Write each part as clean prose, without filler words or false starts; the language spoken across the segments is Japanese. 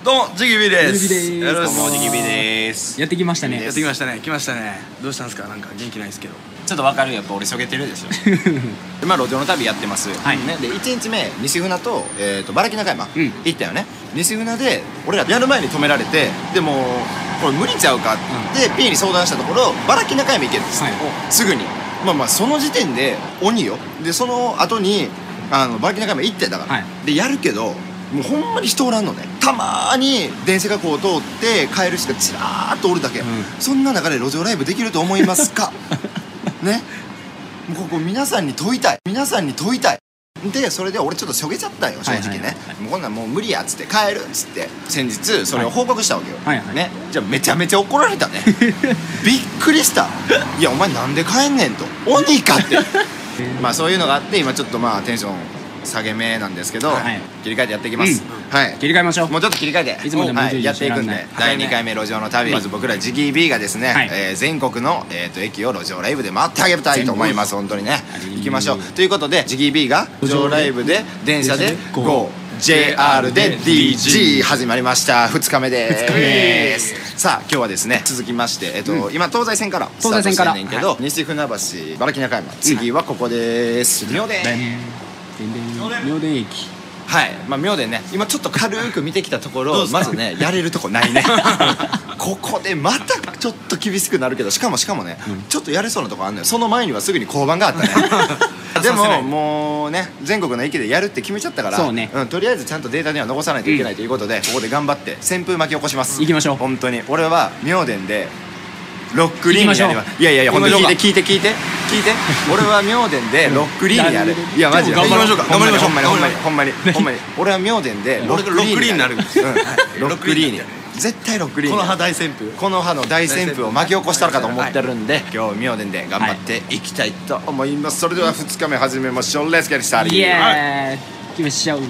どうもジギビです。 よろしく。 どうもジギビです。 やってきましたね。 やってきましたね。来ましたね。どうしたんですか。なんか元気ないですけど。 ちょっとわかる。やっぱ俺しょげてるでしょ。今路上の旅やってます、 はいね、で1日目西船と、茨城中山、 うん行ったよね。西船で俺らやる前に止められて、でもこれ無理ちゃうかって、P に相談したところ茨城中山行けるんです、 はいすぐに。まあその時点で鬼よ。でその後に茨城中山行ってだから、 はいでやるけどもうほんまに人おらんのね。たまーに電車がこう通って帰る人がちらーっとおるだけ、そんな中で路上ライブできると思いますか？ね、もうここ皆さんに問いたいで、それで俺ちょっとしょげちゃったよ正直ね。もうこんなんもう無理やっつって帰るっつって先日それを報告したわけよ、 はいはいね。じゃあめちゃめちゃ怒られたね。びっくりした。いやお前なんで帰んねんと、鬼かってまあそういうのがあって今ちょっとまあテンション下げ目なんですけど、 はい切り替えてやっていきます、はい。 切り替えましょう。 もうちょっと切り替えていつまでもはい、やっていくん充実でしてらんない第2回目路上の旅、まず僕らジギー B がですね、 はい全国の、駅を路上ライブで回ってあげたいと思います。本当にね、行きましょう。ということでジギー B が路上ライブで電車で GO、JR で DG 始まりました。2日目です。さあ今日はですね続きまして、今東西線からスタートしてんねんけど、西船橋茨城中山、次はここです妙典。 妙典駅。 はい、まあ妙典ね、今ちょっと軽く見てきたところまずねやれるとこないね。ここでまたちょっと厳しくなるけど、しかもね、ちょっとやれそうなとこあんのよ。その前にはすぐに交番があったね。でももうね全国の駅でやるって決めちゃったから、 そうね、 とりあえずちゃんとデータには残さないといけないということで、ここで頑張って旋風巻き起こします。 行きましょう。 本当に俺は妙典でロックリーンやります。いや本当に聞いて俺は妙典でロックリーンやる。いやマジで頑張りましょうか。頑張りましょう。 ほんまに俺は妙典でロックリーンになる。 ロックリーンやる。絶対ロックリーン。 この葉大旋風。 この葉の大旋風を巻き起こしたのかと思ってるんで、今日妙典で頑張っていきたいと思います。それでは2日目始めましょう。レッツゲットスタート。 イエーイ。行きましょう。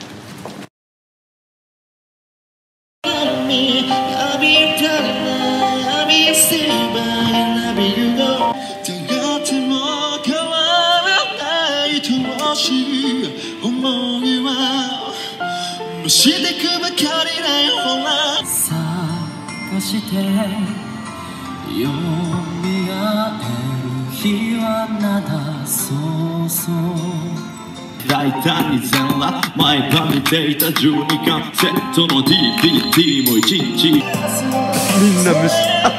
してくばかりだよ探してよみがえる日はまだそう大胆に全裸毎晩見ていた12巻セットの DVD も1日みんな無視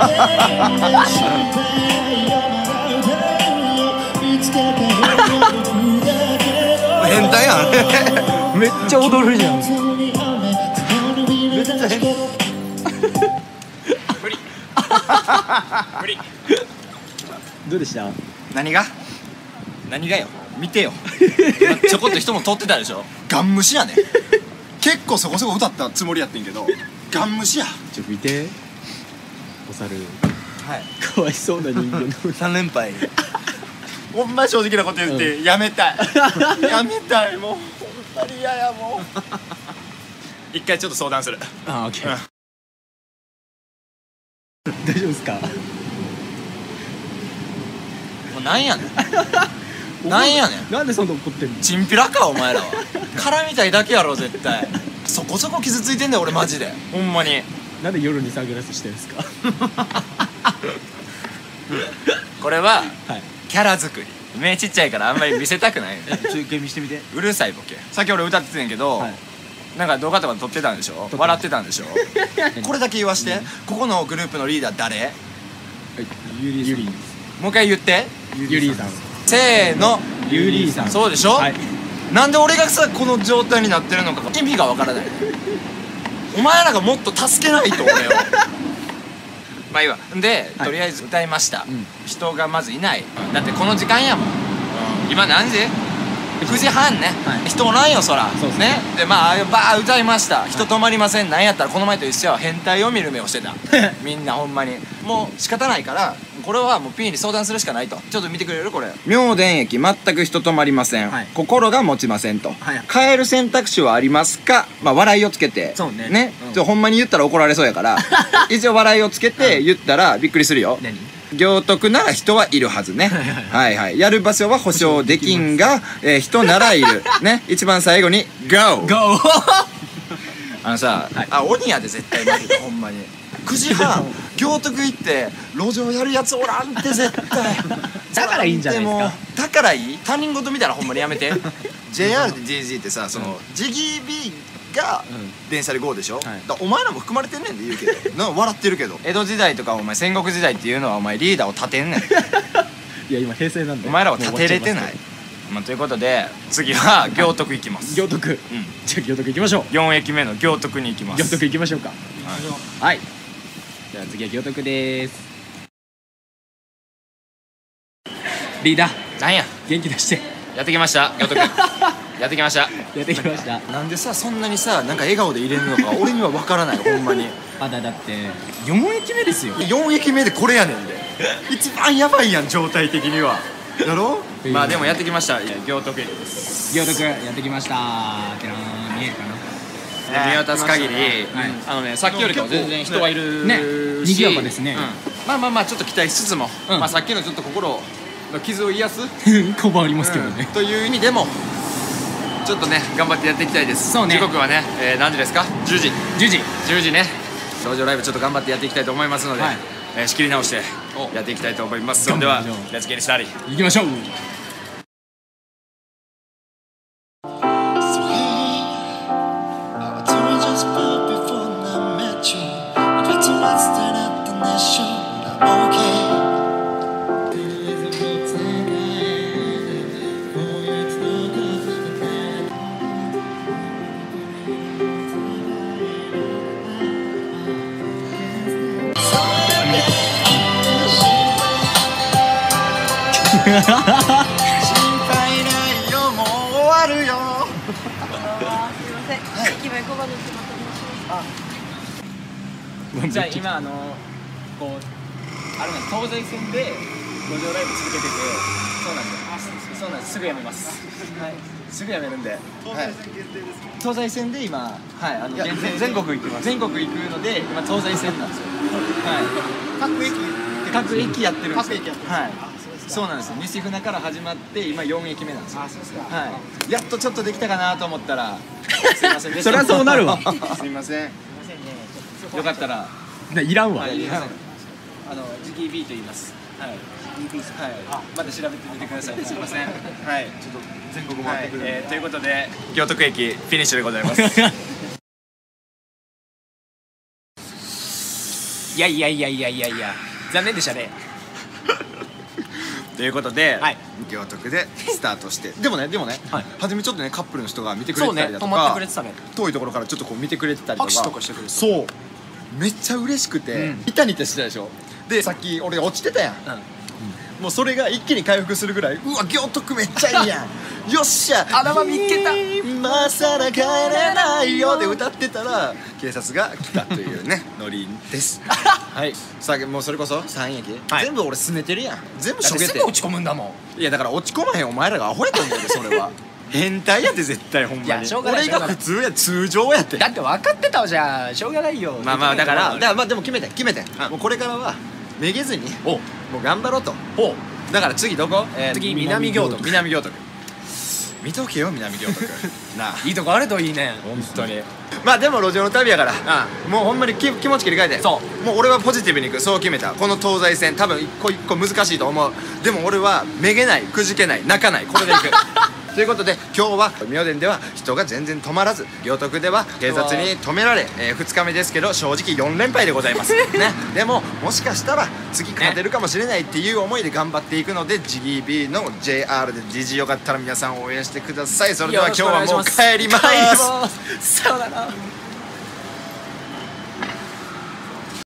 変態やん。 めっちゃ踊るじゃん。 無理。 どうでした？ 何がよ、見てよ。ちょこっと人も通ってたでしょ。ガン無視やね。結構そこそこ歌ったつもりやってんけどガン無視や。 ちょっと見て。お猿。 はい、 かわいそうな人間の。 3連敗。 ほんま正直なこと言ってやめたい。やめたい、もうほんまに嫌やもう。一回ちょっと相談する。 あ、オッケー。大丈夫ですか？ もうなんやねん。なんやねん。 なんでそんな怒ってんの？ チンピラかお前らは。絡みたいだけやろ絶対。そこそこ傷ついてんだよ俺マジで。ほんまに。 なんで夜にサングラスしてるんですか？ これははい。 キャラ作り。目ちっちゃいからあんまり見せたくない。 中継見してみて。 うるさいボケ。さっき俺歌ってたんやけど、 はいなんか動画とか撮ってたんでしょ。笑ってたんでしょ。これだけ言わして。ここのグループのリーダー誰？ ユリーもう一回言って。 ユリーさん。 せーの。 ユリーさん。 そうでしょ、 はい。 なんで俺がさこの状態になってるのか意味がわからない。お前らがもっと助けないと俺を。まあいいわ。で、 はいとりあえず歌いました、 ん人がまずいない。だってこの時間やもん、今何時？9時半ね、 はい、 人おらんよそら。 そうですね。でまあバー歌いました。人止まりません。なんやったらこの前と一緒は変態を見る目をしてた。みんなほんまにもう仕方ないからこれはもう P に相談するしかないと。ちょっと見てくれるこれ。妙典駅全く人止まりません、 はい、 心が持ちませんと、 はい、 変える選択肢はありますか。まあ笑いをつけて。 そうね。 ほんまに言ったら怒られそうやから一応笑いをつけて言ったらびっくりするよ。 何？ 行徳なら人はいるはずね。はいはい。やる場所は保証できんが、人ならいるね。一番最後に GO。 あのさ、 はい鬼やで絶対マジでほんまに9時半行徳行って路上やるやつおらんって絶対だからいいんじゃないですか。 もうだからいい他人事みたいなほんまにやめてJR で DG ってさその、ジギー B が電車で GO でしょ、だからお前らも含まれてんねんで言うけどな笑ってるけど江戸時代とかお前戦国時代っていうのはお前リーダーを立てんねんいや今平成なんでお前らは立てれてないもう終わっちゃますまあ、ということで次は行徳行きますけど行徳、じゃあ行徳行きましょう。 4駅目の行徳に行きます行徳行きましょうか。はいじゃあ次は行徳です。リーダーなんや元気出してやってきました行徳やってきましたやってきました。 なんでさそんなにさなんか笑顔で入れるのか俺には分からないほんまにまだだって4駅目ですよ。 4駅目でこれやねんで一番やばいやん状態的にはだろまあでもやってきました行徳駅です行徳やってきました。てらー見えるかな。 見渡す限り、 はいさっきよりかは全然人はいるねし賑やかですねまあまあまあちょっと期待しつつも、まあさっきのちょっと心の傷を癒す、 困りますけどね。 という意味でもちょっとね頑張ってやっていきたいですそうね時刻はね、何時ですか10時 10時 10時ね路上ライブちょっと頑張ってやっていきたいと思いますので、 はい仕切り直してやっていきたいと思います。それではレッツゲリスターリー行きましょう。 So hey, I told you just before I met you. I got to watch that at the next show. I'm okay. There's a road for you to look at. 心配ないよもう終わるよすいません。駅前5番の木本と申します。 じゃあ今こうあれなんです東西線で路上ライブ続けててそうなんですそうなんですすぐやめますはいすぐやめるんで東西線で今はい全国行きます全国行くので今東西線なんですよはい各駅やってるんですよはいそうなんですよ西船から始まって今4駅目なんですよはいやっとちょっとできたかなと思ったらすいませんでしたそりゃそうなるわすみませんよかったらいらんわ。 ジギー B と言いますはいまた調べてみてくださいすいませんはいちょっと全国回ってくるということで行徳駅フィニッシュでございますいやいやいやいやいやいや残念でしたねということで、 はい行徳でスタートしてでもねはい初めちょっとねカップルの人が見てくれそうてたりだとね止まってかくれてたね遠いところからちょっとこう見てくれてたりとか拍手とかしてくれてたそうめっちゃ嬉しくて、ニタニタしてたでしょでさっき俺落ちてたやん、もうそれが一気に回復するぐらいうわ行徳めっちゃいいやんよっしゃあらま見っけた今さら帰れないよで歌ってたら警察が来たというねノリですはいさあもうそれこそ3駅、 はい全部俺すねてるやん全部しょげてすぐ落ち込むんだもんいやだから落ち込まへんお前らがアホやと思うでそれは変態やって絶対ほんまにいやしょうがない俺が普通や通常やってだって分かってたわじゃあしょうがないよまあまあだからまあでも決めてもうこれからはめげずにもう頑張ろうとだから次どこ次南行徳南行徳見とけよ南行徳なあいいとこあるといいね本当にまあでも路上の旅やからもうほんまに気持ち切り替えてそうもう俺はポジティブにいくそう決めたこの東西線多分一個一個難しいと思うでも俺はめげないくじけない泣かないこれでいくということで今日は妙典では人が全然止まらず行徳では警察に止められ、2日目ですけど正直4連敗でございますねでももしかしたら次勝てるかもしれないっていう思いで頑張っていくのでジギー B の JR で DG よかったら皆さん応援してくださいそれでは今日はもう帰りますさよなら